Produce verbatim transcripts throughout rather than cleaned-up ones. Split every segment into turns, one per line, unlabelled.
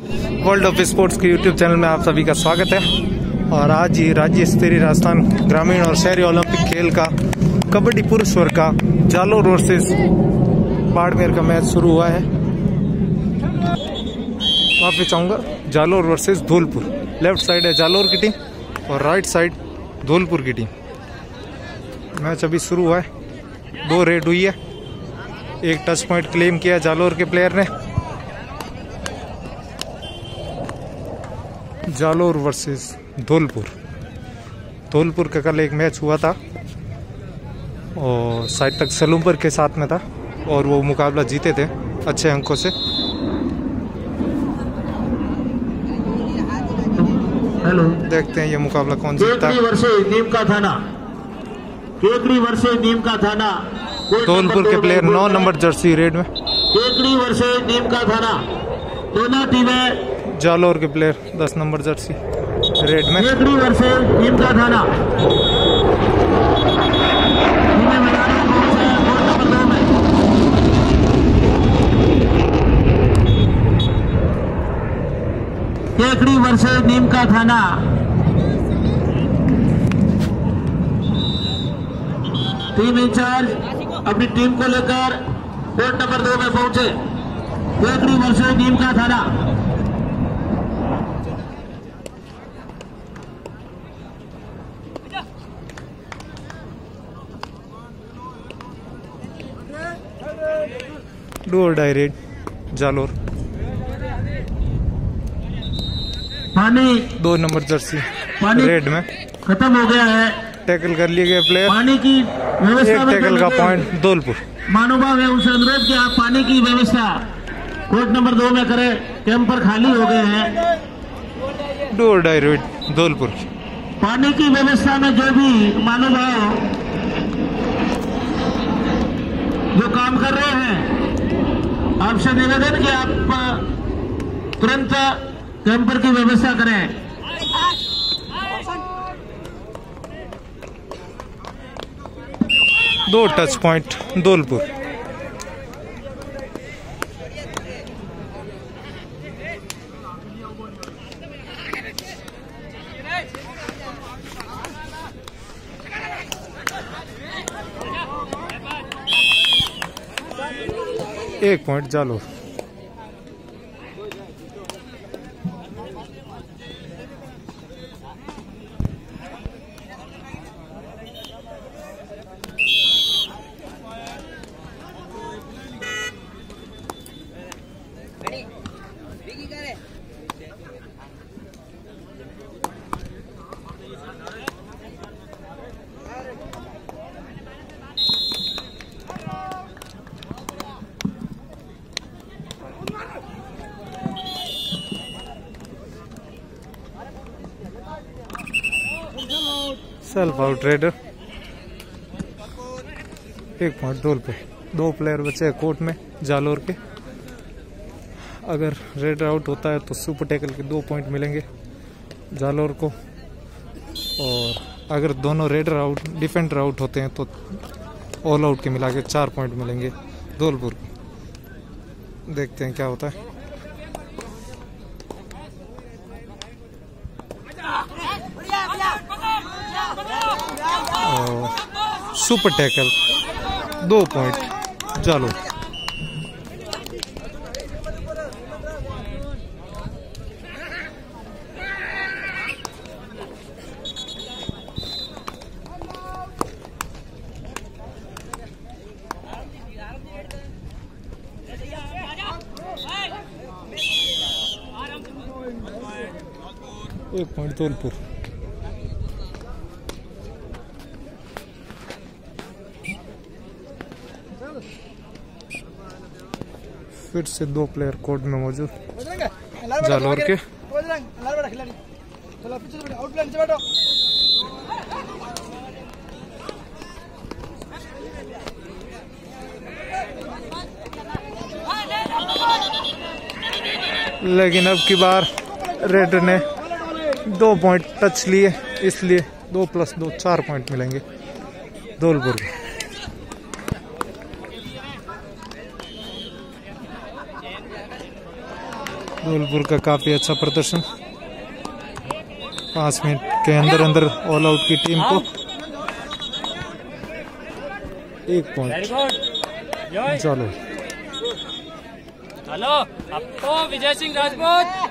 World of sports के YouTube channel में आप सभी का स्वागत है। और आज ही राज्य स्तरीय राजस्थान ग्रामीण और शहरी ओलंपिक खेल का कबड्डी पुरुष वर्ग का जालोर वर्सेस बाड़मेर का मैच शुरू हुआ है। वापस चाहूँगा Jalore versus Dholpur. Left side है जालोर की टीम और राइट साइड धौलपुर की टीम। मैच अभी शुरू हुआ है, दो रेड हुई है, एक टच पॉइंट क्लेम किया जालोर के प्लेयर ने। जालोर वर्सेस धौलपुर। धौलपुर का कल एक मैच हुआ था और साइड तक सलूम्बर के साथ में था और वो मुकाबला जीते थे अच्छे अंकों से।
हेलो,
देखते हैं ये मुकाबला कौन जीतता है।
नीम का थाना केकड़ी वर्षे नीम का थाना
धौलपुर के प्लेयर नौ नंबर जर्सी रेड में।
केकड़ी वर्षे नीम का थाना दोनों टीमें।
जालोर के प्लेयर दस नंबर जर्सी रेड में।
केकड़ी वर्षे नीम का थाना केकड़ी वर्षे नीम का थाना टीम इंचार्ज अपनी टीम को लेकर कोर्ट नंबर दो में पहुंचे। केकड़ी वर्षे नीम का थाना
डू और डाई रेड जालोर।
पानी
दो नंबर जर्सी
पानी
रेड में
खत्म हो गया है।
टैकल कर लिए गए प्लेयर।
पानी की व्यवस्था
एक टैकल का पॉइंट धौलपुर।
महानुभाव है, उनसे अनुरोध कि आप पानी की व्यवस्था कोर्ट नंबर दो में करें। कैंपर खाली हो गए हैं।
डू और डाई रेड धौलपुर।
पानी की व्यवस्था में जो भी महानुभाव जो काम कर रहे हैं, आपसे निवेदन कि आप तुरंत कैंपर की व्यवस्था करें।
दो टच पॉइंट धौलपुर। एक point Jalore. Self out raider. एक पॉइंट धौलपुर। दो प्लेयर बचे हैं कोर्ट में जालोर के। अगर रेडर आउट होता है तो सुपर टैकल के दो पॉइंट मिलेंगे जालोर को, और अगर दोनों रेडर आउट डिफेंडर आउट होते हैं तो ऑल आउट के मिला के चार पॉइंट मिलेंगे धौलपुर को। देखते हैं क्या होता है। सुपर टैकल दो पॉइंट जालोर। एक पॉइंट धौलपुर। फिर से दो प्लेयर कोर्ट में मौजूद जालोर के। लेकिन अब की बार रेड ने दो पॉइंट टच लिए, इसलिए दो प्लस दो चार पॉइंट मिलेंगे धौलपुर को। धौलपुर का काफी अच्छा प्रदर्शन, पांच मिनट के अंदर अंदर ऑल आउट की टीम को एक पॉइंट। चलो
हेलो आपको विजय सिंह राजपूत।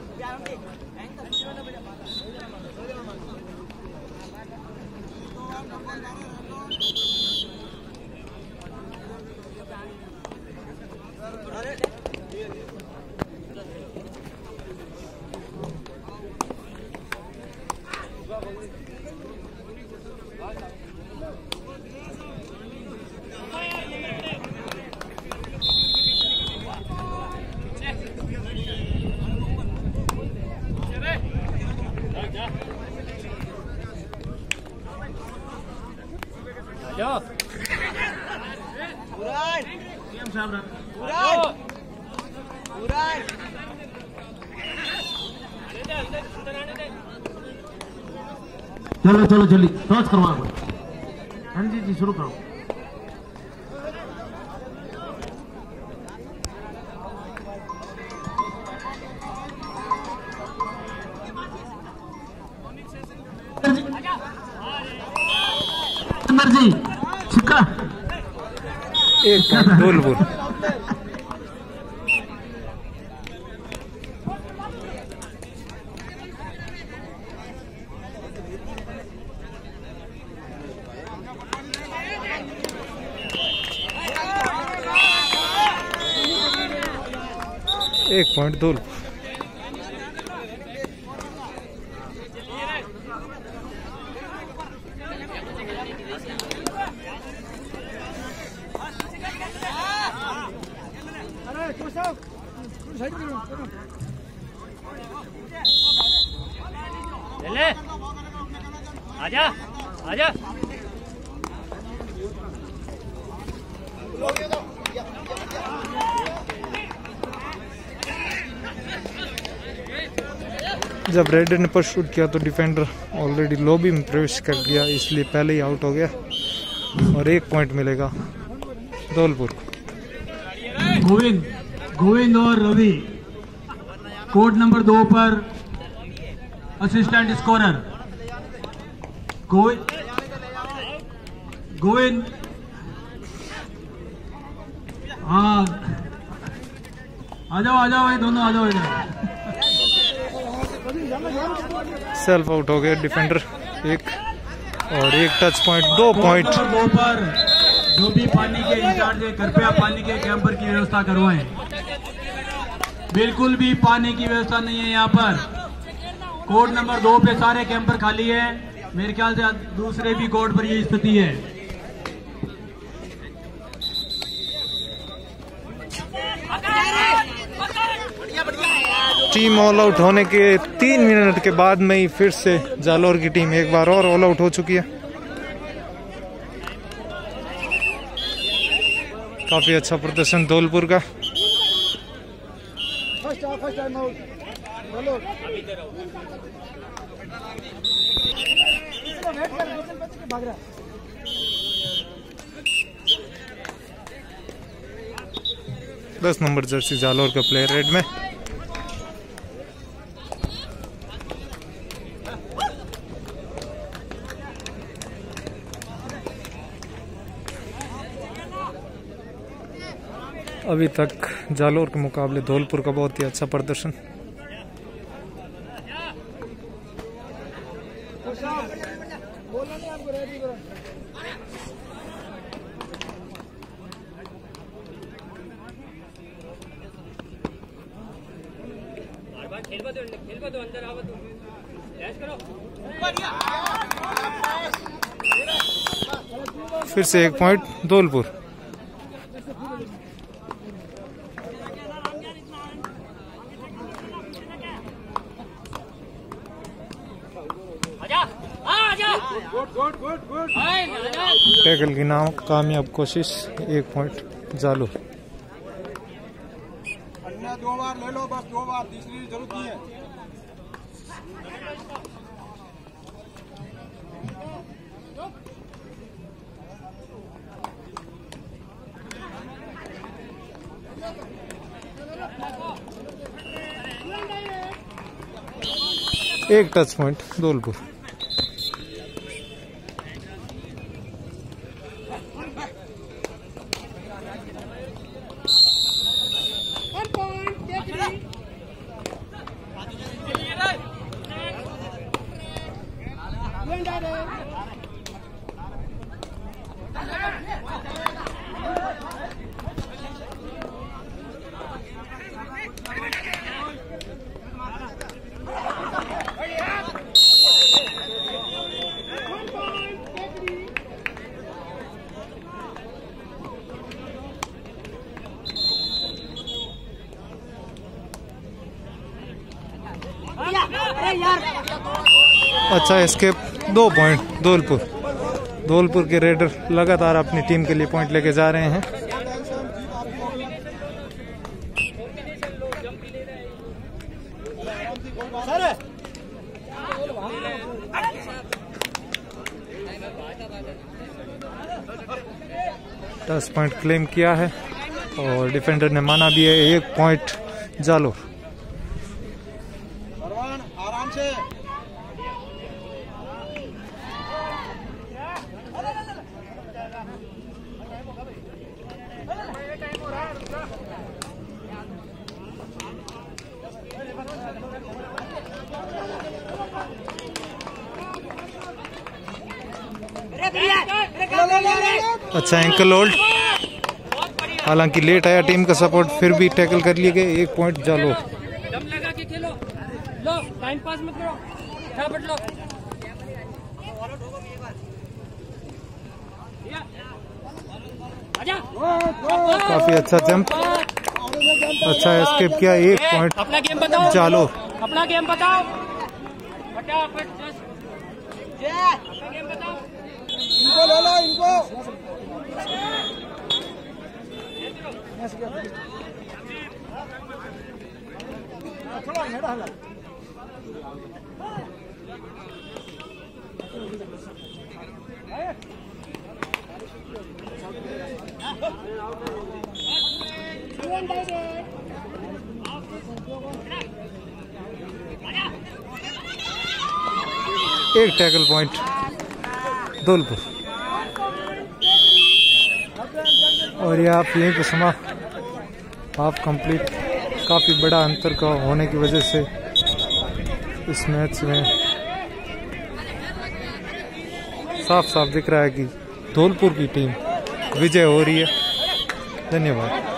चलो चलो जल्दी टॉस करवा दो। हाँ जी जी शुरू करो। जी छिक्का
एक पॉइंट धौलपुर। एक पॉइंट धौलपुर।
ले आजा आजा।
जब रेड ने पर शूट किया तो डिफेंडर ऑलरेडी लॉबी में प्रवेश कर गया, इसलिए पहले ही आउट हो गया और एक पॉइंट मिलेगा धौलपुर को।
गोविंद गोविंद और रवि कोड नंबर दो पर असिस्टेंट स्कोरर। गोविंद गोविंद हाँ आ जाओ आ जाओ भाई, दोनों आ जाओ इधर।
सेल्फ आउट हो गया डिफेंडर एक, और एक टच पॉइंट दो पॉइंट।
दो पर जो भी पानी के इंचार्ज है कृपया पानी के कैंपर की व्यवस्था करवाएं। बिल्कुल भी पानी की व्यवस्था नहीं है यहाँ पर। कोड नंबर दो पे सारे कैंपर खाली है। मेरे ख्याल से दूसरे भी कोड पर ये स्थिति है।
टीम ऑल आउट होने के तीन मिनट के बाद में ही फिर से जालोर की टीम एक बार और ऑल आउट हो चुकी है। काफी अच्छा प्रदर्शन धौलपुर का। दस नंबर जर्सी जालोर का प्लेयर रेड में। अभी तक जालोर के मुकाबले धौलपुर का बहुत ही अच्छा प्रदर्शन। फिर से एक पॉइंट धौलपुर। टैकल की नाम कामयाब कोशिश, एक पॉइंट जालो।
दो बार ले लो बस, दो बार, तीसरी जरूरत नहीं है।
एक टच पॉइंट धौलपुर। अच्छा एस्केप, दो पॉइंट धौलपुर। धौलपुर के रेडर लगातार अपनी टीम के लिए पॉइंट लेके जा रहे हैं। दस पॉइंट क्लेम किया है और डिफेंडर ने माना भी है। एक पॉइंट जालोर।
आराम से
अच्छा एंकल होल्ड, हालांकि लेट आया टीम का सपोर्ट, फिर भी टैकल कर लिए गए। एक पॉइंट जालोर।
दम लगा के खेलो, लो टाइम पास मत करो, फटाफट लो। आजा,
काफी अच्छा जंप, अच्छा एस्केप किया। एक पॉइंट
अपना गेम बताओ
जालोर।
अपना गेम बताओ फटाफट, अपना गेम बताओ।
इनको ले लो, इनको
एक टैकल पॉइंट धौलपुर। और ये आप यहीं पे समा हाफ कंप्लीट। काफ़ी बड़ा अंतर का होने की वजह से इस मैच में साफ साफ दिख रहा है कि धौलपुर की टीम विजय हो रही है। धन्यवाद।